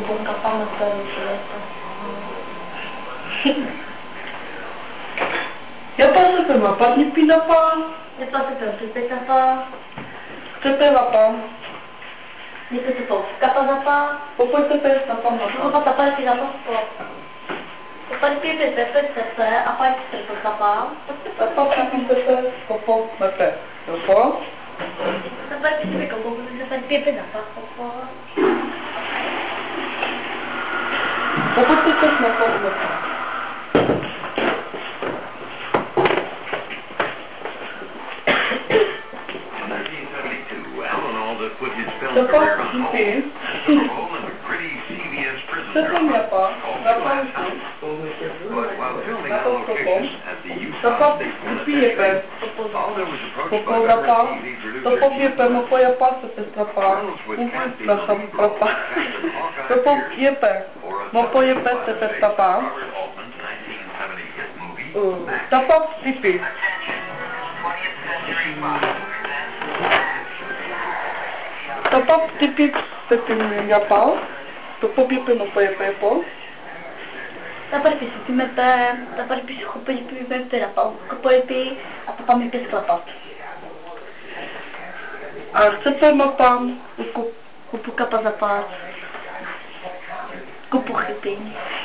Kumpul kapal terus. Apa sih bapak ni pinapa? Apa sih apa? Cepat bapak. Ni tu tu. Kapal apa? Bapak cepat bapak Apa bapak. kapal sih apa? Kapal apa? Apa itu kapal? Bapak kami cepat bapak bapak. Bapak. Kapal itu kapal apa? Bapak cepat bapak bapak. Bapak ini. Cepat bapak. Bapak itu. Bapak piye Bapak berapa? Bapak piye mau kaya apa berapa? Berapa? Bapak piye mau kaya berapa? Bapak pipi. Bapak pipi berapa? Bapak pipi mau kaya berapa? Tapos piso ko pa yung pipipera pa. Kapag apa kami piso pa. Cepat mapang. Kupu ka pa sa pa. Kupu kipin.